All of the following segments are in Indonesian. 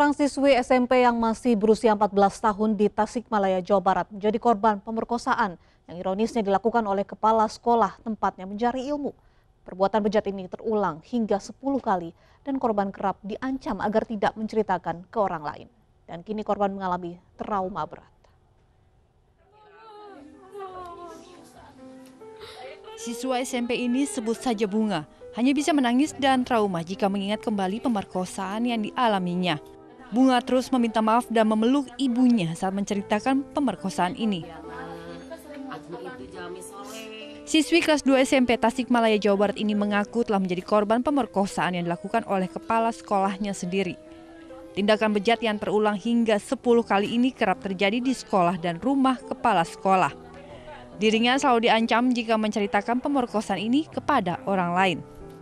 Seorang siswi SMP yang masih berusia 14 tahun di Tasikmalaya, Jawa Barat menjadi korban pemerkosaan yang ironisnya dilakukan oleh kepala sekolah tempatnya mencari ilmu. Perbuatan bejat ini terulang hingga 10 kali dan korban kerap diancam agar tidak menceritakan ke orang lain. Dan kini korban mengalami trauma berat. Siswa SMP ini sebut saja Bunga, hanya bisa menangis dan trauma jika mengingat kembali pemerkosaan yang dialaminya. Bunga terus meminta maaf dan memeluk ibunya saat menceritakan pemerkosaan ini. Siswi kelas 2 SMP Tasikmalaya, Jawa Barat ini mengaku telah menjadi korban pemerkosaan yang dilakukan oleh kepala sekolahnya sendiri. Tindakan bejat yang terulang hingga 10 kali ini kerap terjadi di sekolah dan rumah kepala sekolah. Dirinya selalu diancam jika menceritakan pemerkosaan ini kepada orang lain.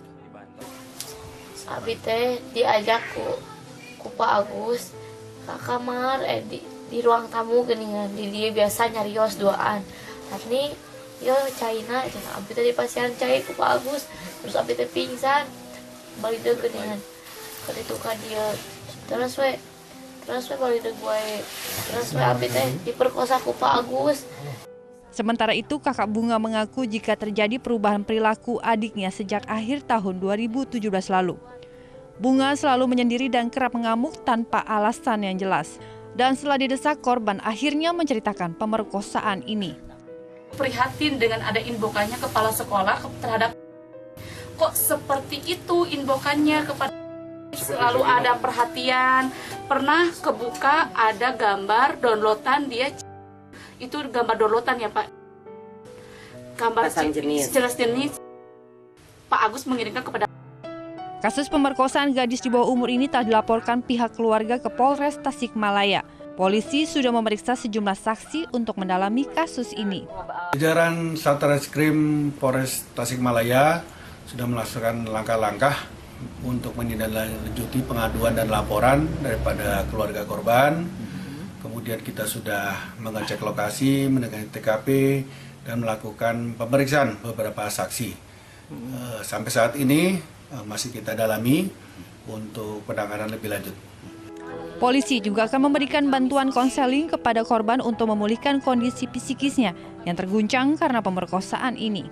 Abi teh diajak ku Pak Agus ke kamar di ruang tamu geningan di dia biasa nyarios duaan. Tapi yo caina cenah abi teh di pasien cai ku Pak Agus terus abi teh pingsan balik deui geningan. Kaditu ka dia terus we balik deui gue terus we abi teh diperkosa ku Pak Agus. Sementara itu, kakak Bunga mengaku jika terjadi perubahan perilaku adiknya sejak akhir tahun 2017 lalu. Bunga selalu menyendiri dan kerap mengamuk tanpa alasan yang jelas. Dan setelah didesak, korban akhirnya menceritakan pemerkosaan ini. Prihatin dengan ada inbokannya kepala sekolah terhadap kok seperti itu inbokannya kepada selalu ada perhatian. Pernah kebuka ada gambar downloadan dia. Itu gambar downloadan ya Pak, gambar jelas jenis Pak Agus mengirimkan kepada. Kasus pemerkosaan gadis di bawah umur ini telah dilaporkan pihak keluarga ke Polres Tasikmalaya. Polisi sudah memeriksa sejumlah saksi untuk mendalami kasus ini. Jajaran Satreskrim Polres Tasikmalaya sudah melaksanakan langkah-langkah untuk menindaklanjuti pengaduan dan laporan daripada keluarga korban. Kemudian kita sudah mengecek lokasi, mendatangi TKP, dan melakukan pemeriksaan beberapa saksi. Sampai saat ini masih kita dalami untuk penanganan lebih lanjut. Polisi juga akan memberikan bantuan konseling kepada korban untuk memulihkan kondisi psikisnya yang terguncang karena pemerkosaan ini.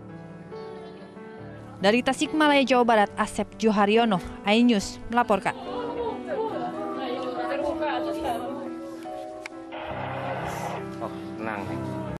Dari Tasikmalaya, Jawa Barat, Asep Joharyono, iNews melaporkan. Tenang.